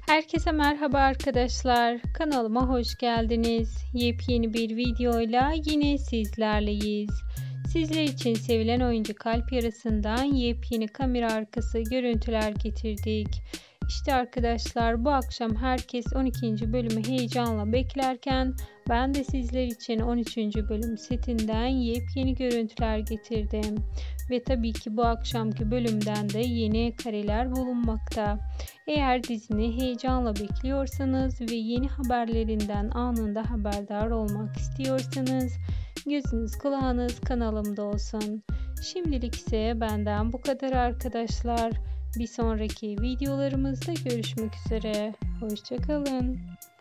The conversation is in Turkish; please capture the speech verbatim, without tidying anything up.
Herkese merhaba arkadaşlar. Kanalıma hoş geldiniz. Yepyeni bir videoyla yine sizlerleyiz. Sizler için sevilen oyuncu Kalp Yarası'ndan yepyeni kamera arkası görüntüler getirdik. İşte arkadaşlar, bu akşam herkes on ikinci bölümü heyecanla beklerken ben de sizler için on üçüncü bölüm setinden yepyeni görüntüler getirdim. Ve tabii ki bu akşamki bölümden de yeni kareler bulunmakta. Eğer dizini heyecanla bekliyorsanız ve yeni haberlerinden anında haberdar olmak istiyorsanız gözünüz kulağınız kanalımda olsun. Şimdilik ise benden bu kadar arkadaşlar. Bir sonraki videolarımızda görüşmek üzere. Hoşça kalın.